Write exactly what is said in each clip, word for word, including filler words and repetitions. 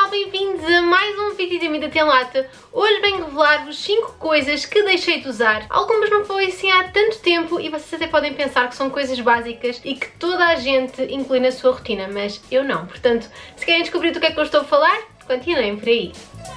pessoal, bem-vindos a mais um vídeo da Mida Tem Lata. Hoje venho revelar-vos cinco coisas que deixei de usar. Algumas não foi assim há tanto tempo e vocês até podem pensar que são coisas básicas e que toda a gente inclui na sua rotina, mas eu não. Portanto, se querem descobrir do que é que eu estou a falar, continuem por aí.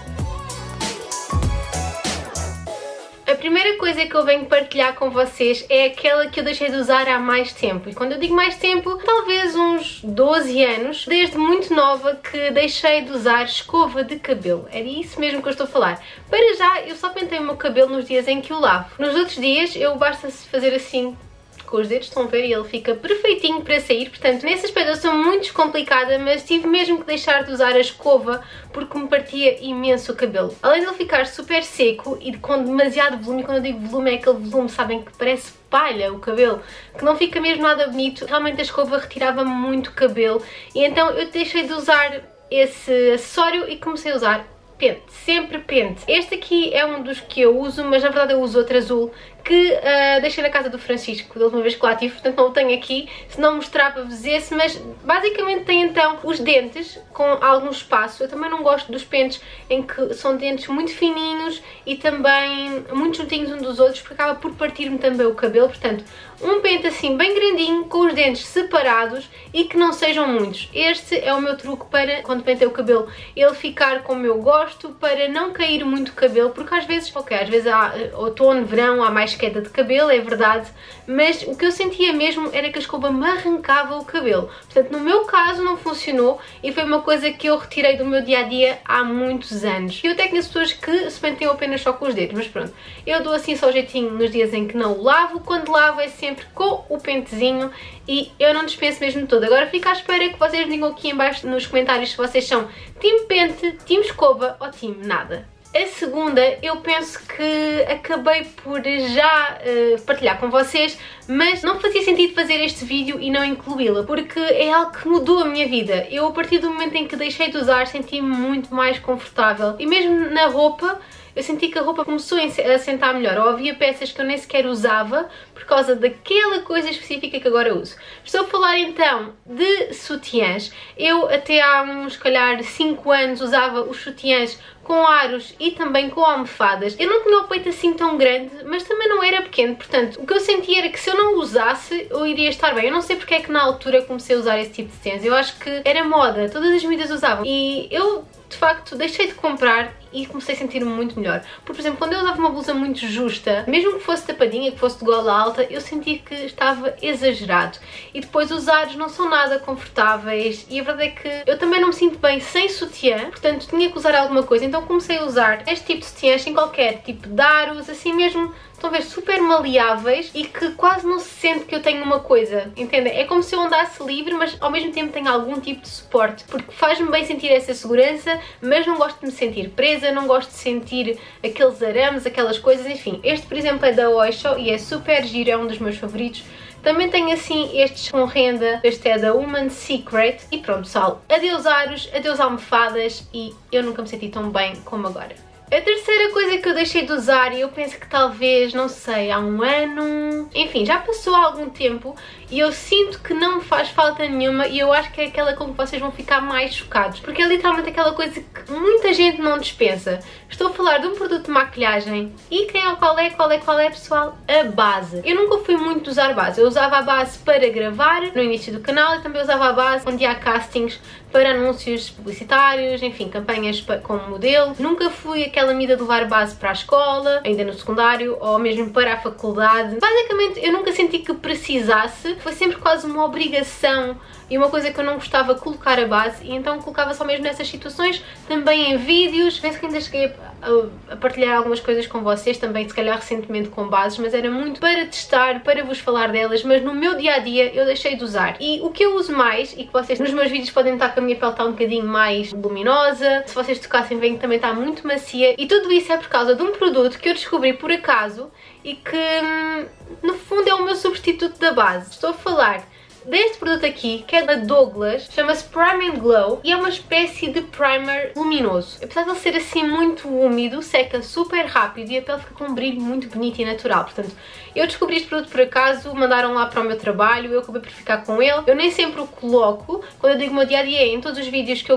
A primeira coisa que eu venho partilhar com vocês é aquela que eu deixei de usar há mais tempo. E quando eu digo mais tempo, talvez uns doze anos, desde muito nova que deixei de usar escova de cabelo. Era isso mesmo que eu estou a falar. Para já, eu só pentei o meu cabelo nos dias em que o lavo. Nos outros dias, eu basta-se fazer assim com os dedos, estão a ver, e ele fica perfeitinho para sair. Portanto, nesse aspecto eu sou muito descomplicada, mas tive mesmo que deixar de usar a escova porque me partia imenso o cabelo. Além de ele ficar super seco e com demasiado volume, quando eu digo volume é aquele volume, sabem, que parece palha o cabelo, que não fica mesmo nada bonito, realmente a escova retirava muito cabelo e então eu deixei de usar esse acessório e comecei a usar pente, sempre pente. Este aqui é um dos que eu uso, mas na verdade eu uso outro azul que uh, deixei na casa do Francisco da última vez que lá tive, portanto não o tenho aqui, se não mostrava-vos esse, mas basicamente tem então os dentes com algum espaço. Eu também não gosto dos pentes em que são dentes muito fininhos e também muito juntinhos uns dos outros, porque acaba por partir-me também o cabelo. Portanto, um pente assim bem grandinho, com os dentes separados e que não sejam muitos. Este é o meu truque para, quando pentei o cabelo, ele ficar como eu gosto, para não cair muito o cabelo, porque às vezes, ok, às vezes há outono, verão, há mais queda de cabelo, é verdade, mas o que eu sentia mesmo era que a escova me arrancava o cabelo. Portanto, no meu caso não funcionou e foi uma coisa que eu retirei do meu dia-a-dia há muitos anos. Eu até conheço pessoas que se penteiam apenas só com os dedos, mas pronto, eu dou assim só o jeitinho nos dias em que não o lavo. Quando lavo é sempre com o pentezinho e eu não dispenso mesmo todo. Agora fico à espera que vocês digam aqui em baixo nos comentários se vocês são time pente, time escova ou time nada. A segunda, eu penso que acabei por já uh, partilhar com vocês, mas não fazia sentido fazer este vídeo e não incluí-la, porque é algo que mudou a minha vida. Eu, a partir do momento em que deixei de usar, senti-me muito mais confortável. E mesmo na roupa, eu senti que a roupa começou a sentar melhor. Ou havia peças que eu nem sequer usava por causa daquela coisa específica que agora uso. Estou a falar então de sutiãs. Eu até há uns, se calhar, cinco anos usava os sutiãs com aros e também com almofadas. Eu não tinha o peito assim tão grande, mas também não era pequeno, portanto, o que eu sentia era que se eu não usasse, eu iria estar bem. Eu não sei porque é que na altura comecei a usar esse tipo de sutiãs. Eu acho que era moda, todas as medidas usavam. E eu, de facto, deixei de comprar e comecei a sentir-me muito melhor. Porque, por exemplo, quando eu usava uma blusa muito justa, mesmo que fosse tapadinha, que fosse de gola alta, eu sentia que estava exagerado. E depois os aros não são nada confortáveis e a verdade é que eu também não me sinto bem sem sutiã, portanto tinha que usar alguma coisa. Então comecei a usar este tipo de sutiãs sem qualquer tipo de aros, assim mesmo, estão a ver, super maleáveis e que quase não se sente que eu tenho uma coisa, entendem? É como se eu andasse livre, mas ao mesmo tempo tenho algum tipo de suporte, porque faz-me bem sentir essa segurança, mas não gosto de me sentir presa, não gosto de sentir aqueles arames, aquelas coisas, enfim. Este, por exemplo, é da Oysho e é super giro, é um dos meus favoritos. Também tenho assim estes com renda, este é da Woman's Secret. E pronto, pessoal, adeus aros, adeus almofadas e eu nunca me senti tão bem como agora. A terceira coisa que eu deixei de usar, e eu penso que talvez, não sei, há um ano, enfim, já passou algum tempo e eu sinto que não me faz falta nenhuma e eu acho que é aquela com que vocês vão ficar mais chocados, porque é literalmente aquela coisa que muita gente não dispensa. Estou a falar de um produto de maquilhagem e quem é, qual é, qual é, qual é, pessoal? A base. Eu nunca fui muito de usar base, eu usava a base para gravar no início do canal e também usava a base onde há castings para anúncios publicitários, enfim, campanhas como modelo. Nunca fui aquela mida de levar base para a escola, ainda no secundário, ou mesmo para a faculdade. Basicamente, eu nunca senti que precisasse, foi sempre quase uma obrigação e uma coisa que eu não gostava de colocar a base, e então colocava só mesmo nessas situações, também em vídeos. Penso que ainda cheguei a, a partilhar algumas coisas com vocês, também se calhar recentemente com bases, mas era muito para testar, para vos falar delas, mas no meu dia-a-dia eu deixei de usar. E o que eu uso mais, e que vocês nos meus vídeos podem notar que a minha pele está um bocadinho mais luminosa, se vocês tocassem bem também está muito macia, e tudo isso é por causa de um produto que eu descobri por acaso e que no fundo é o meu substituto da base. Estou a falar deste produto aqui, que é da Douglas, chama-se Prime and Glow e é uma espécie de primer luminoso. Apesar de ele ser assim muito úmido, seca super rápido e a pele fica com um brilho muito bonito e natural. Portanto, eu descobri este produto por acaso, mandaram lá para o meu trabalho, eu acabei por ficar com ele. Eu nem sempre o coloco, quando eu digo o meu dia a dia, em todos os vídeos que eu gravo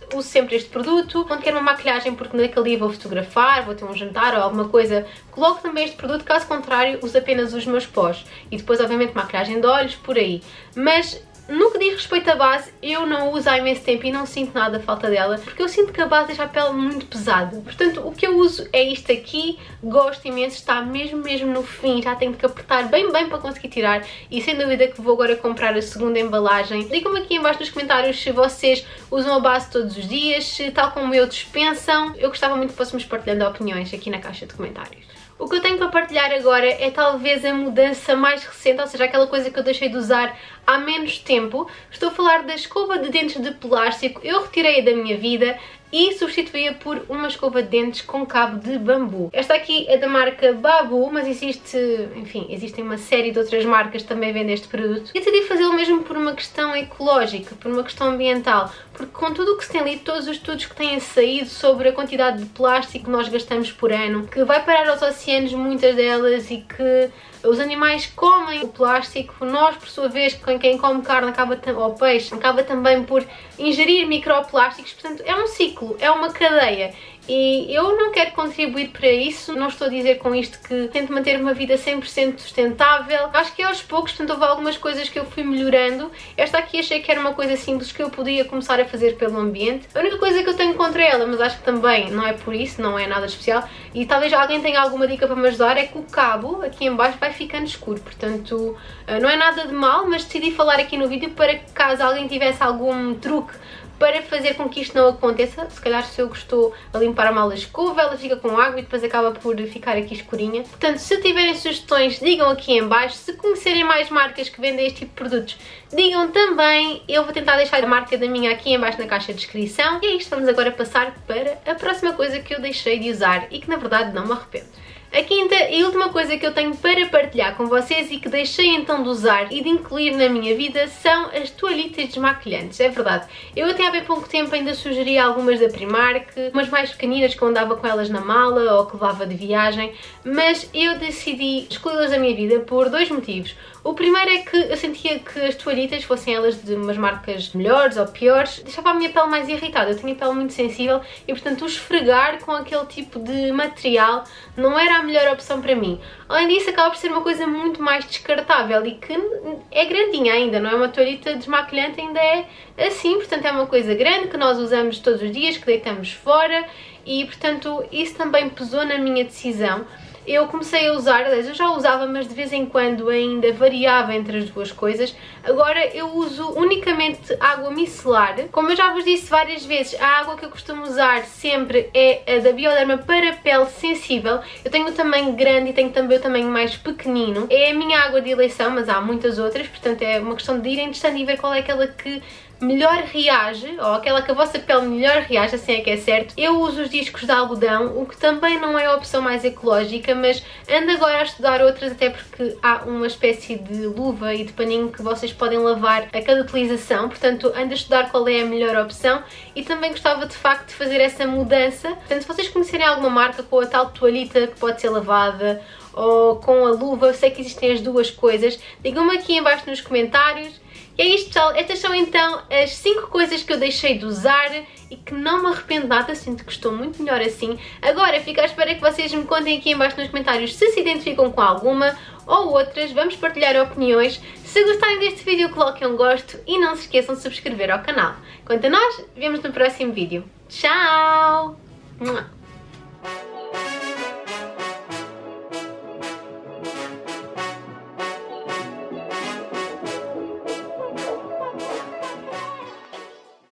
uso sempre este produto. Quando quero uma maquilhagem porque naquele dia vou fotografar, vou ter um jantar ou alguma coisa, coloco também este produto, caso contrário uso apenas os meus pós. E depois obviamente maquilhagem de olhos, por aí. Mas no que diz respeito à base, eu não uso há imenso tempo e não sinto nada a falta dela, porque eu sinto que a base deixa a pele muito pesada. Portanto, o que eu uso é isto aqui, gosto imenso, está mesmo mesmo no fim, já tenho que apertar bem bem para conseguir tirar e sem dúvida que vou agora comprar a segunda embalagem. Digam-me aqui em baixo nos comentários se vocês usam a base todos os dias, se tal como eu dispensam. Eu gostava muito que fôssemos partilhando opiniões aqui na caixa de comentários. O que eu tenho para partilhar agora é talvez a mudança mais recente, ou seja, aquela coisa que eu deixei de usar há menos tempo. Estou a falar da escova de dentes de plástico. Eu retirei-a da minha vida e substituí-a por uma escova de dentes com cabo de bambu. Esta aqui é da marca Babu, mas existe, enfim, existem uma série de outras marcas que também vendem este produto. E decidi fazê-lo mesmo por uma questão ecológica, por uma questão ambiental, porque com tudo o que se tem lido, todos os estudos que têm saído sobre a quantidade de plástico que nós gastamos por ano, que vai parar aos oceanos muitas delas e que os animais comem o plástico, nós por sua vez, quem come carne acaba ou peixe, acaba também por ingerir microplásticos, portanto é um ciclo, é uma cadeia. E eu não quero contribuir para isso, não estou a dizer com isto que tento manter uma vida cem por cento sustentável. Acho que aos poucos, portanto, houve algumas coisas que eu fui melhorando. Esta aqui achei que era uma coisa simples que eu podia começar a fazer pelo ambiente. A única coisa que eu tenho contra ela, mas acho que também não é por isso, não é nada especial, e talvez alguém tenha alguma dica para me ajudar, é que o cabo aqui em baixo vai ficando escuro. Portanto, não é nada de mal, mas decidi falar aqui no vídeo para que caso alguém tivesse algum truque para fazer com que isto não aconteça. Se calhar se eu estou a limpar mal a escova, ela fica com água e depois acaba por ficar aqui escurinha. Portanto, se tiverem sugestões, digam aqui em baixo. Se conhecerem mais marcas que vendem este tipo de produtos, digam também. Eu vou tentar deixar a marca da minha aqui em baixo na caixa de descrição. E é isto, vamos agora passar para a próxima coisa que eu deixei de usar e que na verdade não me arrependo. A quinta e última coisa que eu tenho para partilhar com vocês e que deixei então de usar e de incluir na minha vida são as toalhitas desmaquilhantes. É verdade, eu até há bem pouco tempo ainda sugeria algumas da Primark, umas mais pequeninas que eu andava com elas na mala ou que levava de viagem, mas eu decidi excluí-las da minha vida por dois motivos. O primeiro é que eu sentia que as toalhitas, fossem elas de umas marcas melhores ou piores, deixava a minha pele mais irritada. Eu tinha a pele muito sensível e, portanto, o esfregar com aquele tipo de material não era a melhor opção para mim. Além disso, acaba por ser uma coisa muito mais descartável e que é grandinha ainda, não é? Uma toalhita desmaquilhante ainda é assim, portanto é uma coisa grande que nós usamos todos os dias, que deitamos fora e, portanto, isso também pesou na minha decisão. Eu comecei a usar, aliás, eu já usava, mas de vez em quando ainda variava entre as duas coisas. Agora eu uso unicamente água micelar. Como eu já vos disse várias vezes, a água que eu costumo usar sempre é a da Bioderma para pele sensível. Eu tenho o tamanho grande e tenho também o tamanho mais pequenino. É a minha água de eleição, mas há muitas outras, portanto é uma questão de irem testando e ver qual é aquela que melhor reage, ou aquela que a vossa pele melhor reage, assim é que é certo. Eu uso os discos de algodão, o que também não é a opção mais ecológica, mas ando agora a estudar outras, até porque há uma espécie de luva e de paninho que vocês podem lavar a cada utilização, portanto ando a estudar qual é a melhor opção e também gostava de facto de fazer essa mudança. Portanto, se vocês conhecerem alguma marca com a tal toalhita que pode ser lavada ou com a luva, eu sei que existem as duas coisas, digam-me aqui em baixo nos comentários. E é isto, pessoal. Estas são então as cinco coisas que eu deixei de usar e que não me arrependo nada, sinto que estou muito melhor assim. Agora fico à espera que vocês me contem aqui em baixo nos comentários se se identificam com alguma ou outras, vamos partilhar opiniões. Se gostarem deste vídeo, coloquem um gosto e não se esqueçam de subscrever ao canal. Quanto a nós, vemos no próximo vídeo. Tchau!